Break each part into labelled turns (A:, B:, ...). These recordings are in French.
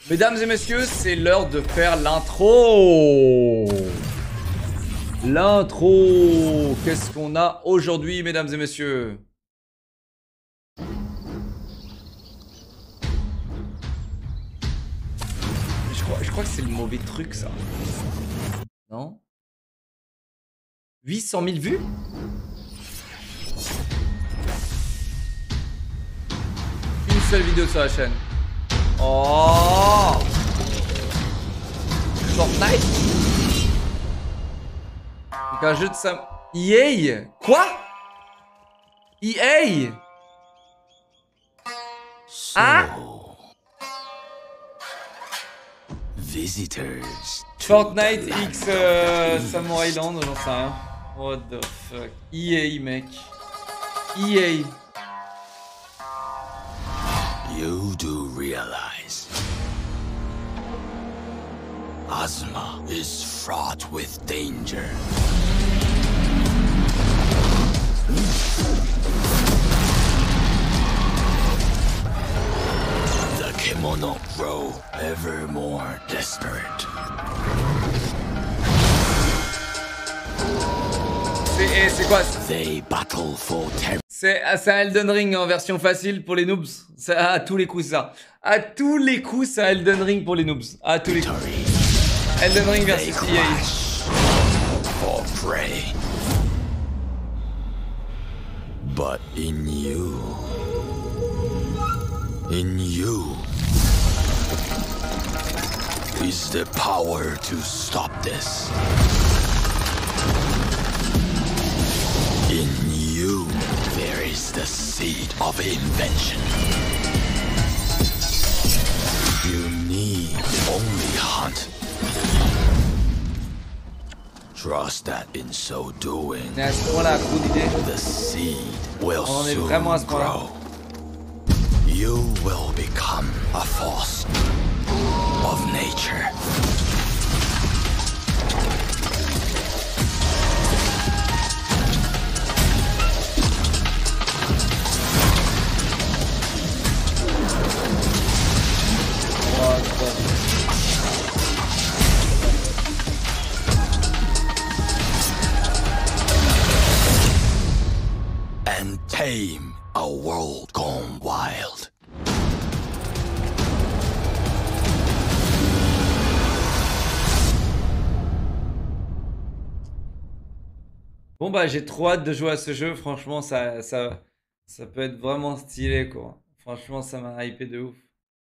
A: Mesdames et messieurs, c'est l'heure de faire l'intro. L'intro. Qu'est-ce qu'on a aujourd'hui, mesdames et messieurs? Je crois que c'est le mauvais truc, ça. Non? 800 000 vues? Une seule vidéo sur la chaîne. Oh! Fortnite? Donc un jeu de sam... EA? Quoi? EA? Hein?
B: Visitors.
A: Fortnite X Samurai Land, j'en sais rien. What the fuck? EA, mec. EA.
B: You do realize Ozma is fraught with danger. The kimono grow ever more desperate.
A: C'est quoi?
B: They battle for terror.
A: C'est un Elden Ring en version facile pour les noobs. À tous les coups, ça. À tous les coups, c'est un Elden Ring pour les noobs. À tous les coups. Elden Ring versus EA.
B: For prey. But in you is the power to stop this. In you, there is the seed of invention. You need only hunt. Trust that in so doing,
A: Mais à ce moment-là, coup d'idée.
B: the seed will
A: On en est
B: soon
A: vraiment à ce point-là.
B: grow. You will become a force of nature. And tame a world gone wild.
A: Bon bah j'ai trop hâte de jouer à ce jeu. Franchement, ça peut être vraiment stylé, quoi. Franchement, ça m'a hypé de ouf.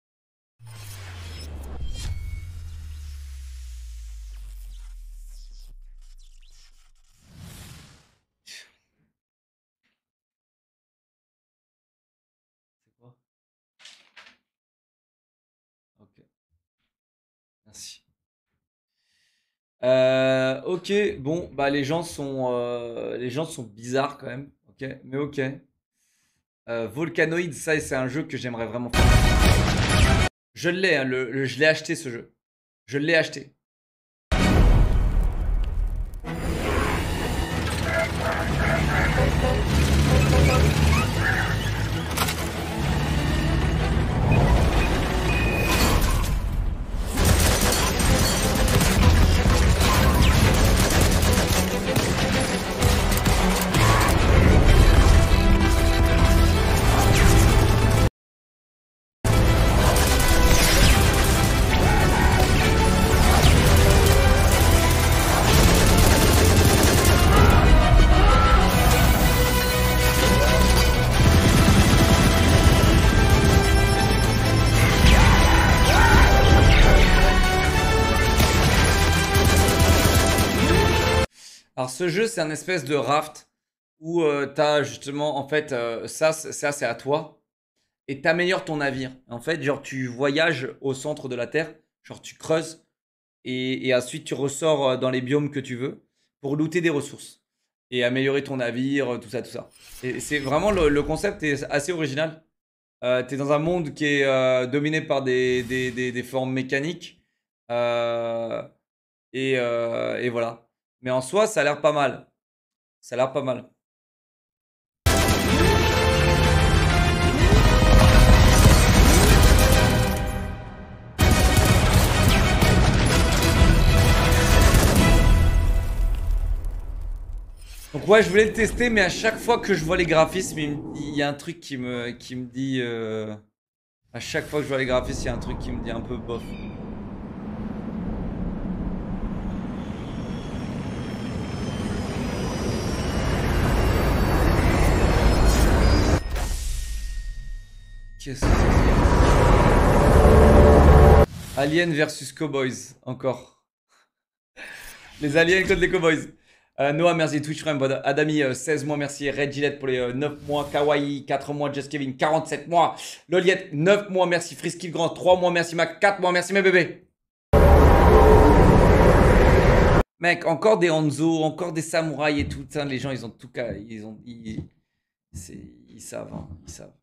A: C'est quoi? Ok. Merci. Ok, bon, bah les gens sont bizarres quand même. Ok, mais ok. Volcanoid, ça c'est un jeu que j'aimerais vraiment faire. Je l'ai, hein, je l'ai acheté ce jeu. Je l'ai acheté. Alors ce jeu c'est un espèce de raft où t'as justement en fait ça c'est à toi et t'améliores ton navire. En fait genre tu voyages au centre de la Terre, genre tu creuses et ensuite tu ressors dans les biomes que tu veux pour looter des ressources et améliorer ton navire, tout ça tout ça. Et c'est vraiment le concept est assez original. T'es dans un monde qui est dominé par des formes mécaniques et voilà. Mais en soi, ça a l'air pas mal. Ça a l'air pas mal. Donc ouais, je voulais le tester, mais à chaque fois que je vois les graphismes, il y a un truc qui me dit... À chaque fois que je vois les graphismes, il y a un truc qui me dit un peu bof. Qu'est-ce que c'est? Alien versus Cowboys, encore. Les aliens contre les Cowboys. Noah, merci. Twitch Prime. Adami, 16 mois, merci. Red Gillette pour les 9 mois. Kawaii, 4 mois. Just Kevin, 47 mois. Loliette, 9 mois, merci. Frisky le Grand, 3 mois, merci. Mac, 4 mois, merci mes bébés. Mec, encore des Hanzo, encore des samouraïs et tout. Putain, les gens, ils ont tout cas. Ils savent, hein, ils savent.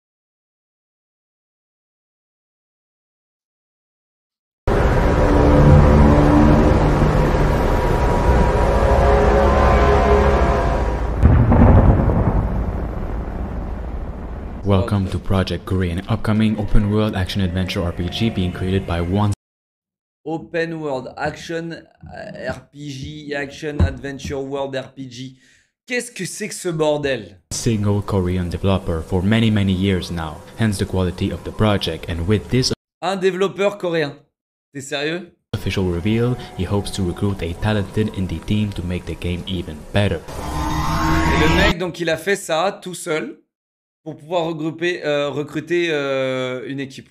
C: Welcome to Project Grey, an upcoming open-world action-adventure RPG being created by one
A: Open World Action RPG, Action Adventure World RPG. Qu'est-ce que c'est que ce bordel?
C: single Korean developer for many years now, hence the quality of the project. And with this
A: Un développeur coréen. T'es sérieux?
C: official reveal, he hopes to recruit a talented indie team to make the game even better.
A: Et le mec, donc, il a fait ça tout seul pour pouvoir recruter une équipe.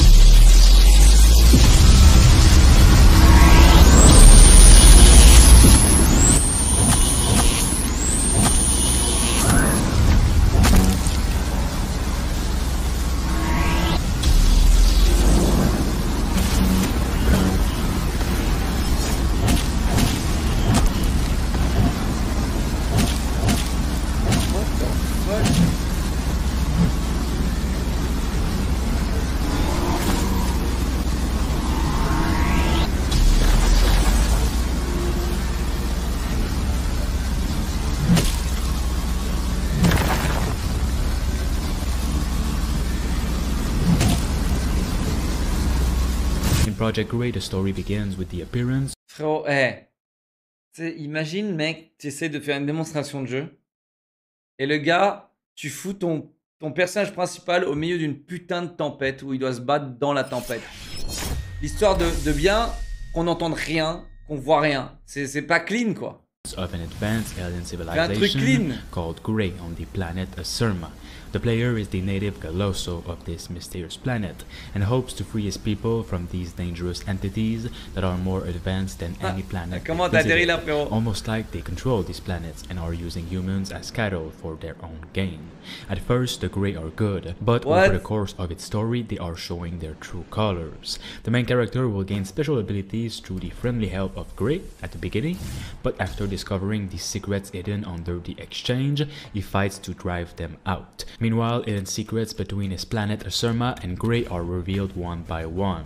C: In Project Grey, the story begins with the appearance
A: Frérot, imagine, mec, tu essaies de faire une démonstration de jeu. Et le gars, tu fous ton personnage principal au milieu d'une putain de tempête où il doit se battre dans la tempête. L'histoire de bien qu'on n'entende rien, qu'on voit rien. C'est pas clean, quoi.
C: of an advanced alien
A: Un truc
C: civilization
A: clean.
C: called Grey on the planet Asurma. The player is the native Galoso of this mysterious planet and hopes to free his people from these dangerous entities that are more advanced than any planet
A: Comment
C: they
A: t'as atterri
C: visited.
A: là, frérot?
C: Almost like they control these planets and are using humans as cattle for their own gain. At first, the Grey are good, but
A: What?
C: over the course of its story, they are showing their true colors. The main character will gain special abilities through the friendly help of Grey at the beginning, but after discovering the secrets hidden under the exchange, he fights to drive them out. Meanwhile, hidden secrets between his planet Asurma and Grey are revealed one by one.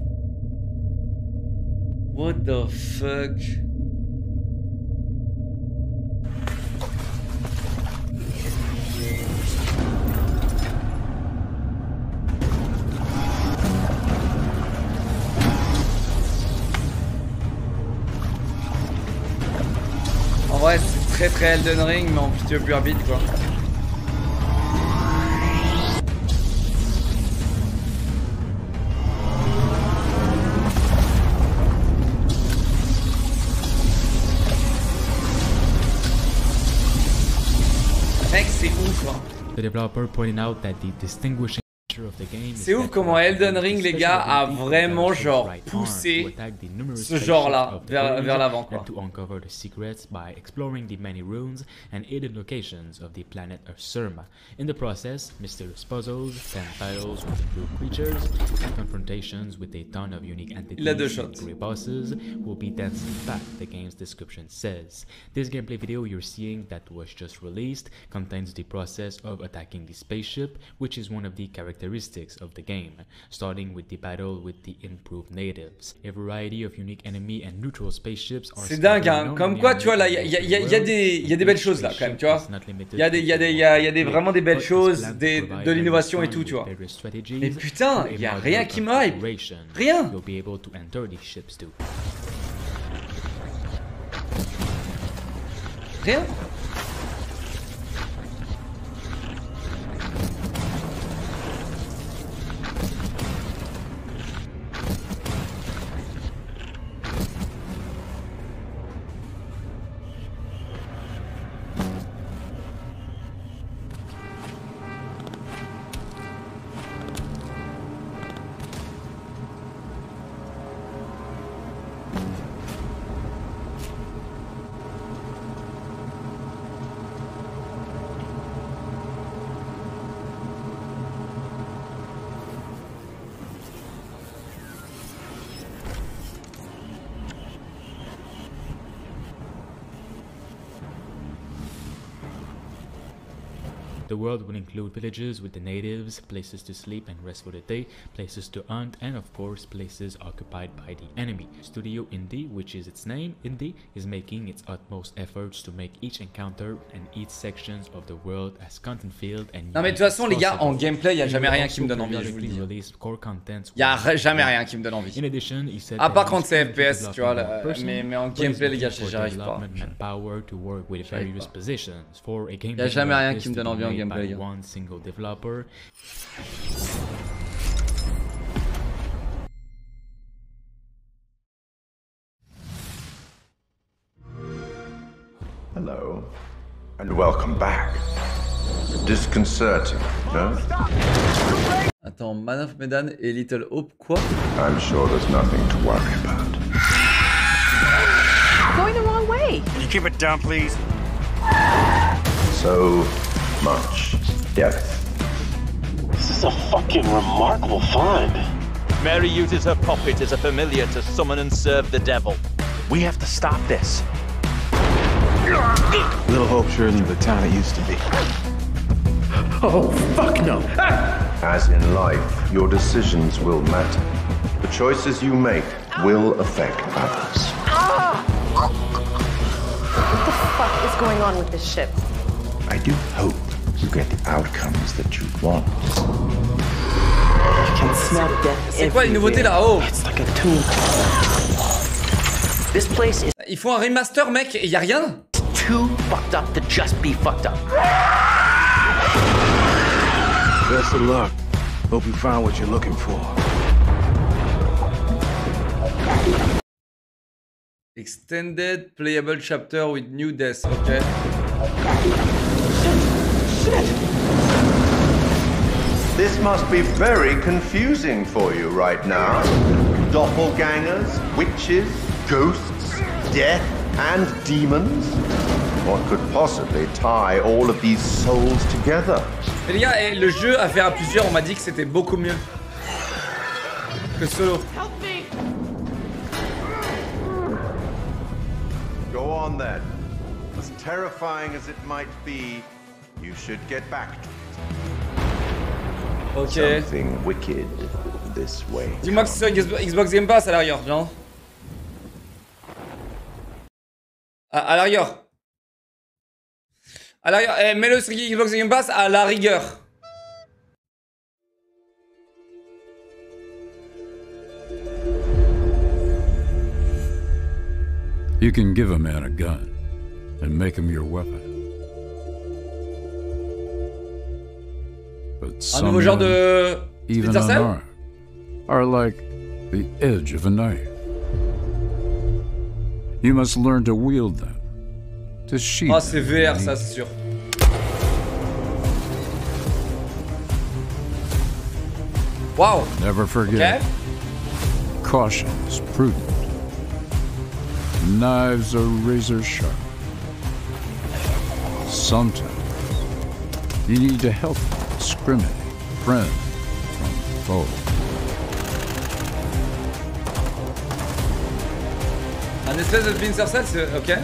A: What the fuck? En vrai, c'est très Elden Ring, mais en petit peu plus rapide, quoi. Mec, c'est ouf, hein.
C: The developer pointed out that the distinguishing feature of the game is
A: C'est ouf
C: that
A: comment Elden Ring, les gars, a
C: special
A: vraiment
C: ability
A: genre
C: of right arm
A: poussé
C: to attack the numerous
A: ce genre-là
C: spaceships of the
A: vers
C: world
A: l'avant, quoi.
C: and to uncover the secrets by exploring the many ruins and hidden locations of the planet Asurma. In the process, mysterious puzzles, fan titles with improved creatures, and confrontations with a ton of unique
A: Il a deux
C: entities and
A: shots.
C: grey bosses will be densely packed, the game's description says. This gameplay video you're seeing that was just released contains the process of attacking the spaceship, which is one of the characteristics of the game, starting with the battle with the improved natives. A variety of unique enemy and neutral spaceships are
A: C'est dingue,
C: scattered
A: hein.
C: not
A: Comme
C: only
A: quoi,
C: on
A: tu vois, là,
C: the
A: il y a des belles choses, là, quand même, tu vois. Il y a vraiment des belles choses, de l'innovation et tout, tu vois. Mais putain, il y a rien qui me hype. Rien.
C: You'll be able to enter these ships too.
A: Rien.
C: The world will include villages with the natives, places to sleep and rest for the day, places to hunt, and of course places occupied by the enemy. Studio Indie, which is its name, Indie, is making its utmost efforts to make each encounter and each sections of the world as content-filled and
A: Non mais de toute façon les gars, en gameplay, y a jamais rien qui me donne envie, je vous le dis. Y a jamais rien qui me donne envie.
C: In addition, he said
A: À part quand c'est FPS, tu vois, mais en gameplay les gars, j'arrive pas. Y a jamais rien qui me donne envie en gameplay.
C: One single developer.
D: Hello, and welcome back. Disconcerting, no?
A: Attends, Man of Medan et Little Hope, quoi?
D: I'm sure there's nothing to worry about.
E: Going the wrong way.
F: Can you keep it down, please?
D: So much depth.
G: This is a fucking remarkable find.
H: Mary uses her puppet as a familiar to summon and serve the devil.
G: We have to stop this. Little Hope sure isn't the town it used to be. Oh, fuck no.
D: As in life, your decisions will matter. The choices you make will affect others.
E: What the fuck is going on with this ship?
D: I do hope you get the outcomes that you want.
E: I can smell death.
A: C'est quoi les nouveautés là-haut?
G: It's like a tomb. This place is
A: Ils font un remaster mec et y a rien?
G: too fucked up to just be fucked up. Best of luck. Hope you found what you're looking for.
A: Extended playable chapter with new deaths, ok.
D: This must be very confusing for you right now. Doppelgangers, witches, ghosts, death, and demons. What could possibly tie all of these souls together?
A: Mais les gars, le jeu à faire à plusieurs, on m'a dit que c'était beaucoup mieux que solo.
D: Go on then. As terrifying as it might be, you should get back to it.
A: Ok.
D: Something wicked this way.
A: Dis-moi que c'est sur Xbox Game Pass à l'arrière, genre. À l'arrière. À l'arrière. Mets-le sur Xbox Game Pass à la rigueur.
I: You can give a man a gun and make him your weapon. But
A: Un
I: some
A: nouveau genre
I: men,
A: de
I: even
A: Splinter Cell?
I: unarmed, are like the edge of a knife. You must learn to wield them, to sheath
A: Ah, c'est
I: them
A: VR ça,
I: neatly.
A: c'est sûr. Waouh.
I: Never forget,
A: Ok.
I: caution is prudent. Knives are razor sharp. Sometimes you need to help discriminate friend from foe.
A: Un espèce de Splinter Cell, c'est... Ok.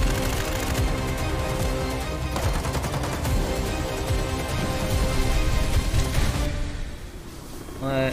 A: Ouais.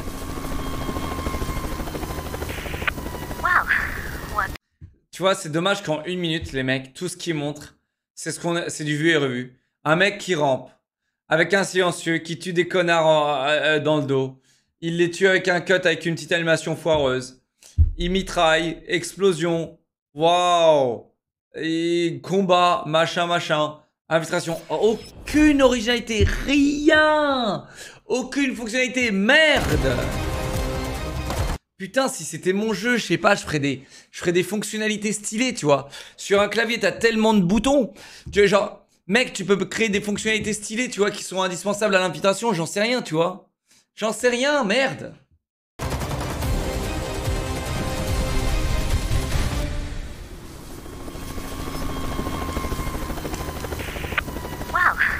A: Tu vois, c'est dommage qu'en 1 minute, les mecs, tout ce qu'ils montrent, c'est du vu et revu. Un mec qui rampe, avec un silencieux, qui tue des connards dans le dos. Il les tue avec un cut, avec une petite animation foireuse. Il mitraille, explosion. Waouh! Et combat, machin, machin. Infiltration. Aucune originalité, rien! Aucune fonctionnalité, merde! Putain, si c'était mon jeu, je sais pas, je ferais des fonctionnalités stylées, tu vois. Sur un clavier, t'as tellement de boutons. Tu vois, genre, mec, tu peux créer des fonctionnalités stylées, tu vois, qui sont indispensables à l'infiltration, j'en sais rien, tu vois. J'en sais rien, merde.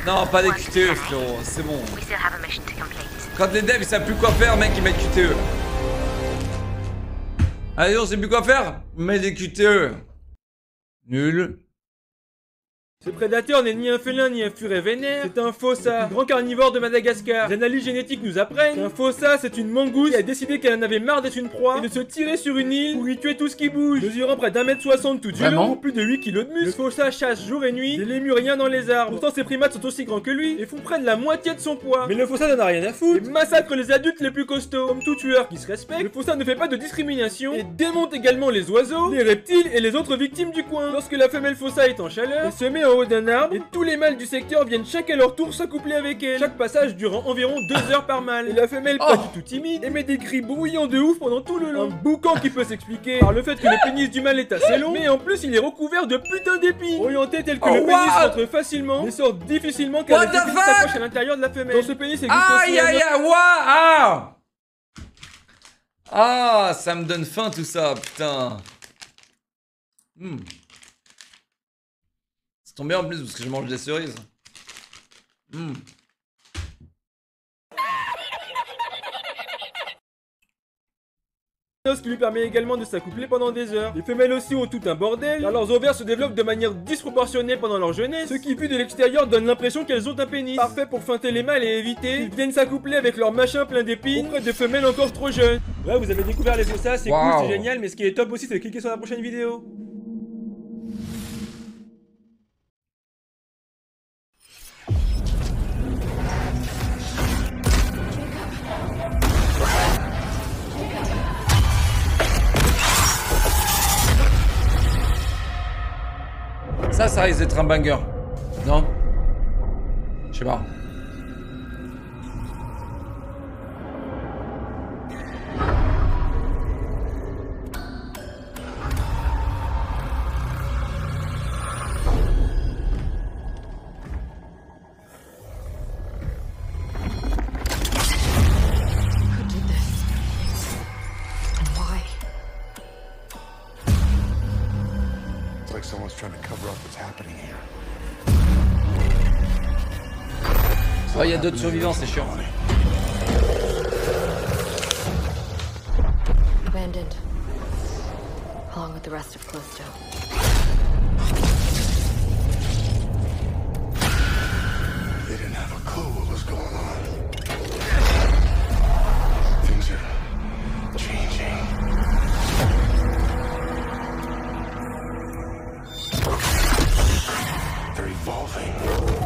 A: Non, pas des QTE, frérot, c'est bon. Quand les devs ils savent plus quoi faire, mec, ils mettent QTE. Allez, on sait plus quoi faire, mets des QTE. Nul.
F: Ce prédateur n'est ni un félin ni un furet vénère, c'est un fossa, le plus grand carnivore de Madagascar. Les analyses génétiques nous apprennent qu'un fossa c'est une mangouste qui a décidé qu'elle en avait marre d'être une proie et de se tirer sur une île pour y tuer tout ce qui bouge. Mesurant près d'1m60 tout du long, pour plus de 8 kg de muscle, le fossa chasse jour et nuit des lémuriens dans les arbres. Pourtant ces primates sont aussi grands que lui et font près de la moitié de son poids. Mais le fossa n'en a rien à foutre et massacre les adultes les plus costauds. Comme tout tueur qui se respecte, le fossa ne fait pas de discrimination et démonte également les oiseaux, les reptiles et les autres victimes du coin. Lorsque la femelle fossa est en chaleur, elle se met en haut d'un arbre et tous les mâles du secteur viennent chacun à leur tour s'accoupler avec elle. Chaque passage durant environ 2 heures par mâle. Et la femelle, pas du tout timide, émet des cris bruyants de ouf pendant tout le long. Un boucan qui peut s'expliquer par le fait que le pénis du mâle est assez long, mais en plus il est recouvert de putain d'épines. Orienté tel que le pénis rentre facilement, mais sort difficilement car les épines s'accrochent à l'intérieur de la femelle. Dans ce pénis existe aussi
A: Ah, ça me donne faim tout ça, putain. C'est tombé en plus parce que je mange des cerises.
F: Ce qui lui permet également de s'accoupler pendant des heures. Les femelles aussi ont tout un bordel, car leurs ovaires se développent de manière disproportionnée pendant leur jeunesse, ce qui vu de l'extérieur donne l'impression qu'elles ont un pénis. Parfait pour feinter les mâles et éviter qu'ils viennent s'accoupler avec leur machin plein d'épines auprès de femelles encore trop jeunes. Ouais, vous avez découvert les fossas, c'est cool, c'est génial, mais ce qui est top aussi c'est de cliquer sur la prochaine vidéo.
A: Ça risque d'être un banger. Non? Je sais pas. Oh, il y a d'autres survivants, c'est chiant.
J: Abandoned, along with the rest of Callisto.
B: They didn't have a clue what was going on. Things are changing. They're evolving.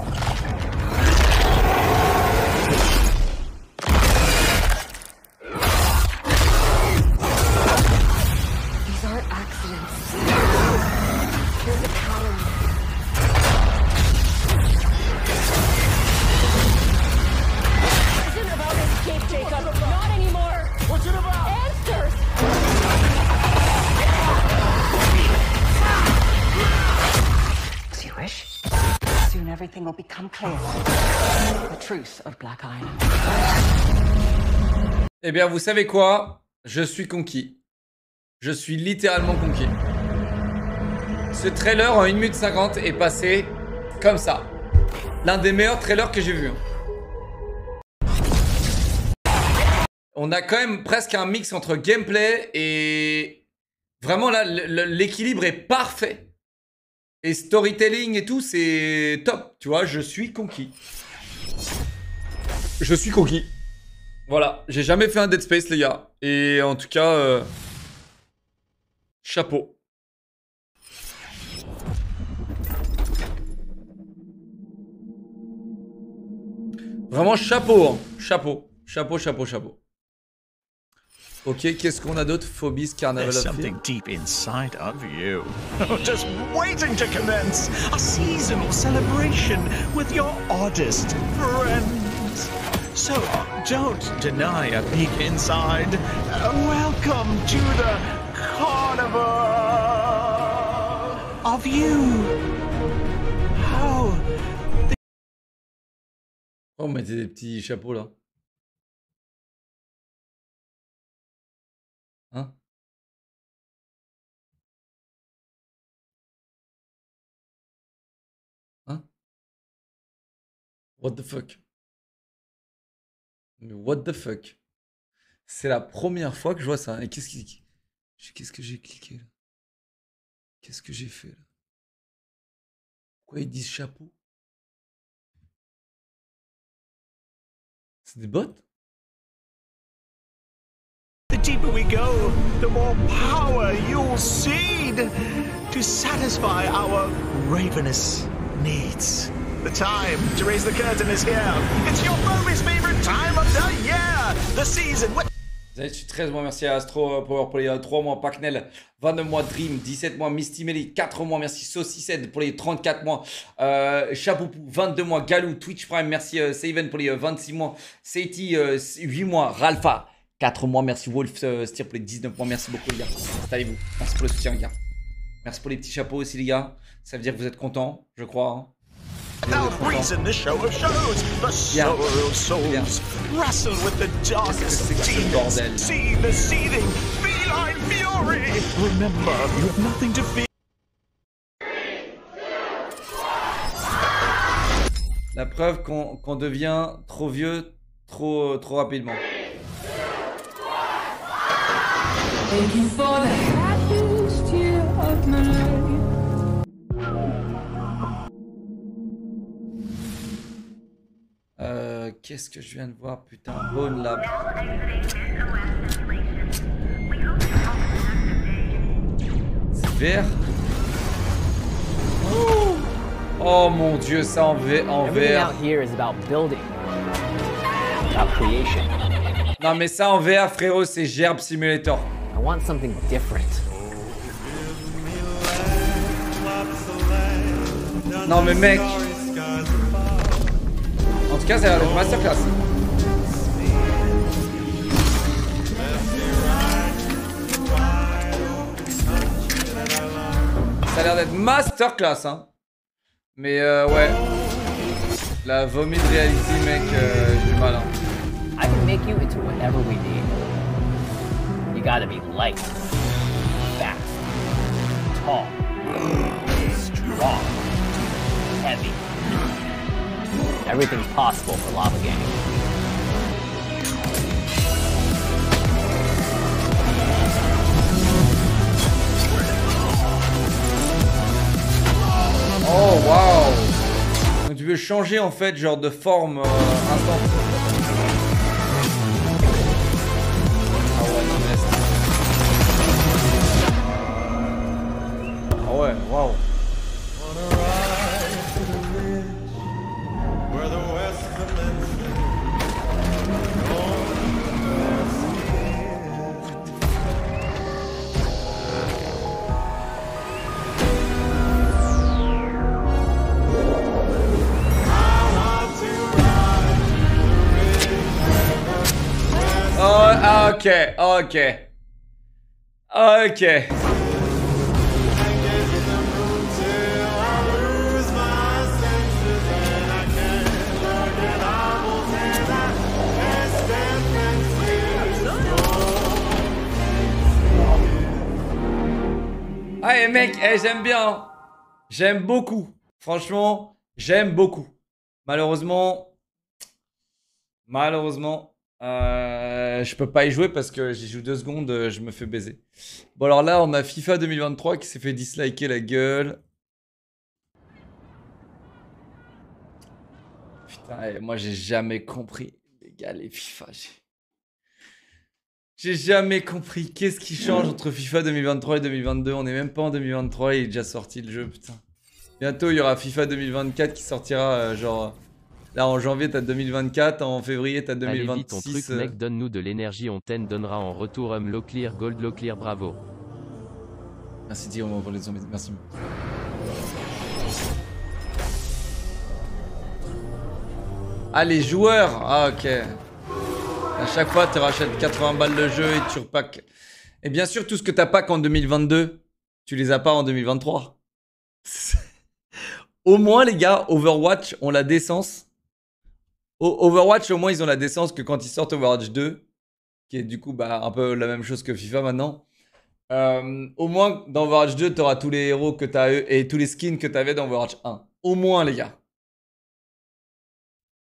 E: Everything will become clear. The truth of Black Island.
A: Eh bien, vous savez quoi? Je suis conquis. Je suis littéralement conquis. Ce trailer en 1 minute 50 est passé comme ça. L'un des meilleurs trailers que j'ai vu. On a quand même presque un mix entre gameplay et... Vraiment là, l'équilibre est parfait. Et storytelling et tout, c'est top. Tu vois, je suis conquis. Je suis conquis. Voilà, j'ai jamais fait un Dead Space, les gars. Et en tout cas, chapeau. Vraiment chapeau, hein. Chapeau. Chapeau, chapeau, chapeau. Ok, qu'est-ce qu'on a d'autre? Phobies, Carnaval
H: There's
A: of Fear.
H: something deep inside of you. Just waiting to commence a seasonal celebration with your oddest friends. So don't deny a peek inside. Welcome to the carnival of you. How?
A: Oh, mettez des petits chapeaux là. Hein? Hein? What the fuck? Mais what the fuck? C'est la première fois que je vois ça. Et qu'est-ce que j'ai cliqué là? Qu'est-ce que j'ai fait là? Pourquoi ils disent chapeau? C'est des bots?
H: The deeper we go, the more power you'll cede to satisfy our ravenous needs. The time to raise the curtain is here. It's your Bobby's favorite time of the year. The season.
A: Vous avez 13 mois, merci à Astro Power pour les 3 mois, Pacnel, 29 mois, Dream, 17 mois, Misty Melly, 4 mois, merci Saucissed pour les 34 mois, Chapoupou, 22 mois, Galou, Twitch Prime, merci Saven pour les 26 mois, Seiti, 8 mois, Ralpha, 4 mois, merci Wolf Steer pour les 19 mois, merci beaucoup les gars, installez-vous, merci pour le soutien les gars, merci pour les petits chapeaux aussi les gars, ça veut dire que vous êtes contents, je crois. Hein.
H: Without reason, the show of shows, the sorrow souls wrestle with the darkest demons. See the seething feline fury. Remember, you have nothing to fear.
A: La preuve qu'on devient trop vieux trop rapidement.
K: Thank you for the happiest year of my life.
A: Qu'est-ce que je viens de voir, putain, Bone Lab. C'est vert. Oh mon dieu, ça en vert. Non mais ça en vert, frérot, c'est Gerb Simulator.
L: I want something different.
A: Non mais mec. En tout cas, ça a l'air d'être masterclass. Ça a l'air d'être masterclass, hein. Mais ouais. La vomit de reality, mec, j'ai du mal. Hein.
L: I can make you into whatever we need. You gotta be light, fast, tall, strong, heavy. Everything's possible for Lava Gang.
A: Oh wow. Donc tu veux changer en fait genre de forme instant. Ah ouais, waouh. Oh, ok, ok. Ok. Allez mec, j'aime bien. J'aime beaucoup. Franchement, j'aime beaucoup. Malheureusement, je peux pas y jouer parce que j'y joue 2 secondes, je me fais baiser. Bon alors là, on a FIFA 2023 qui s'est fait disliker la gueule. Putain, moi j'ai jamais compris, les gars, les FIFA. J'ai jamais compris qu'est-ce qui change entre FIFA 2023 et 2022. On est même pas en 2023 et il est déjà sorti le jeu, putain. Bientôt il y aura FIFA 2024 qui sortira genre... Là en janvier t'as 2024, en février t'as 2026.
M: Allez vite ton truc mec, donne-nous de l'énergie, on t'en donnera en retour low clear, gold low clear, bravo.
A: Merci Thierry pour les zombies, merci. Ah les joueurs, ah ok. À chaque fois tu rachètes 80 balles le jeu et tu repacks. Et bien sûr tout ce que t'as pack en 2022, tu les as pas en 2023. Au moins les gars, Overwatch ont la décence. Overwatch, au moins, ils ont la décence que quand ils sortent Overwatch 2, qui est du coup bah, un peu la même chose que FIFA maintenant, au moins, dans Overwatch 2, tu auras tous les héros que tu as et tous les skins que tu avais dans Overwatch 1. Au moins, les gars.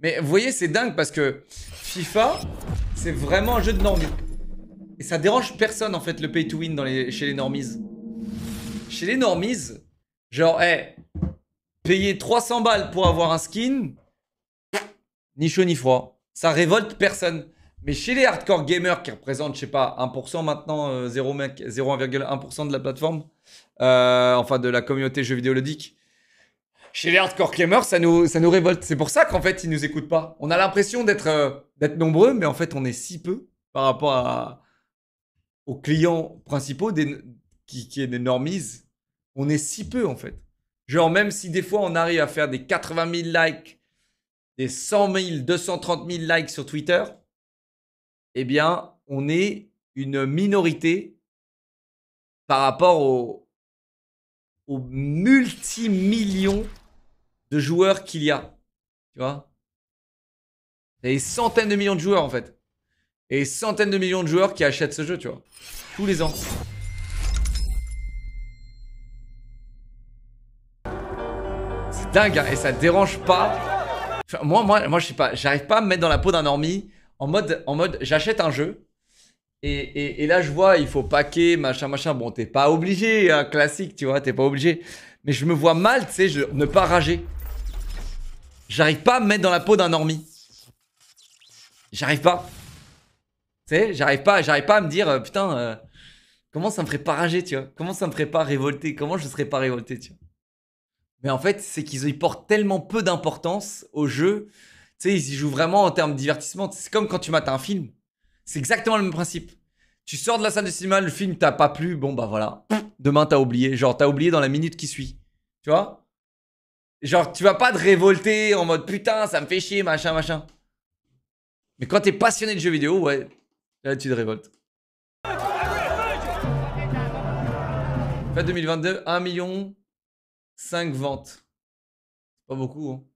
A: Mais vous voyez, c'est dingue parce que FIFA, c'est vraiment un jeu de normies. Et ça dérange personne, en fait, le pay to win chez les normies. Chez les normies, genre, payer 300 balles pour avoir un skin, ni chaud ni froid. Ça révolte personne. Mais chez les hardcore gamers qui représentent, je sais pas, 1% maintenant, 0,1% de la plateforme, enfin de la communauté jeux vidéo ludique, chez les hardcore gamers, ça nous révolte. C'est pour ça qu'en fait, ils nous écoutent pas. On a l'impression d'être nombreux, mais en fait, on est si peu par rapport aux clients principaux qui est des normies. On est si peu, en fait. Genre, même si des fois, on arrive à faire des 80 000 likes, des 100 000, 230 000 likes sur Twitter, eh bien, on est une minorité par rapport aux multimillions de joueurs qu'il y a. Tu vois? Il y a des centaines de millions de joueurs, en fait. Et des centaines de millions de joueurs qui achètent ce jeu, tu vois. Tous les ans. C'est dingue, hein, et ça dérange pas. Enfin, moi, je sais pas. J'arrive pas à me mettre dans la peau d'un normie en mode j'achète un jeu. Et là, je vois, il faut paquer, machin. Bon, t'es pas obligé, hein, classique, tu vois, t'es pas obligé. Mais je me vois mal, tu sais, ne pas rager. J'arrive pas à me mettre dans la peau d'un normie. J'arrive pas. Tu sais, j'arrive pas à me dire, putain, comment ça me ferait pas rager, tu vois? Comment ça me ferait pas révolter? Comment je serais pas révolté, tu vois? Mais en fait, c'est qu'ils y portent tellement peu d'importance au jeu. Tu sais, ils y jouent vraiment en termes de divertissement. C'est comme quand tu mates un film. C'est exactement le même principe. Tu sors de la salle de cinéma, le film t'a pas plu, bon bah voilà. Demain t'as oublié. Genre t'as oublié dans la minute qui suit. Tu vois? Genre tu vas pas te révolter en mode putain ça me fait chier machin. Mais quand t'es passionné de jeux vidéo, ouais, là tu te révoltes. Fin 2022, 1,5 million ventes. C'est pas beaucoup, hein.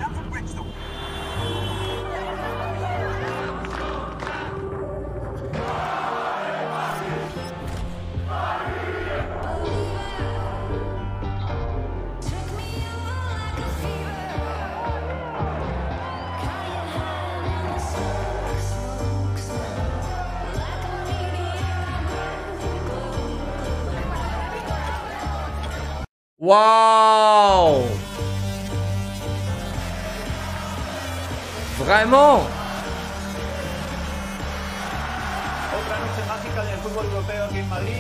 A: Waouh! Vraiment?
N: Otra noche mágica del fútbol europeo aquí en Madrid.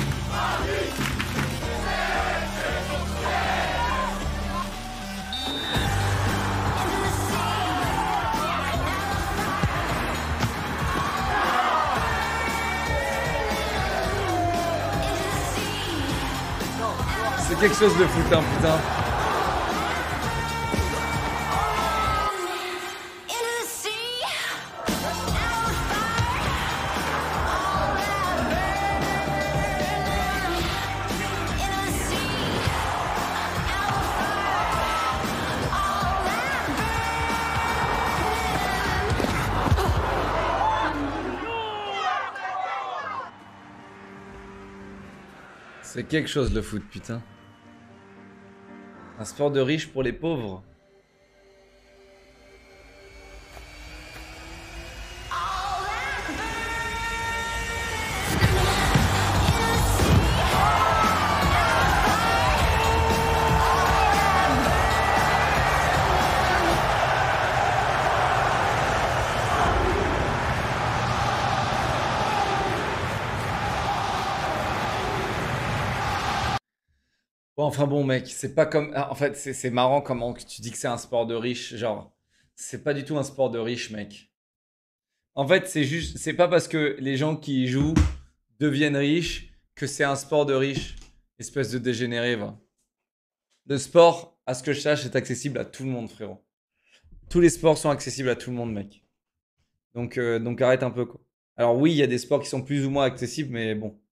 A: C'est quelque chose de fou, putain. C'est quelque chose de foot, putain. Un sport de riche pour les pauvres. Bon, enfin bon, mec, c'est pas comme... En fait, c'est marrant comment tu dis que c'est un sport de riche. Genre, c'est pas du tout un sport de riche, mec. En fait, c'est juste... C'est pas parce que les gens qui y jouent deviennent riches que c'est un sport de riche. Espèce de dégénéré, va. Le sport, à ce que je sache, est accessible à tout le monde, frérot. Tous les sports sont accessibles à tout le monde, mec. Donc arrête un peu, quoi. Alors oui, il y a des sports qui sont plus ou moins accessibles, mais bon.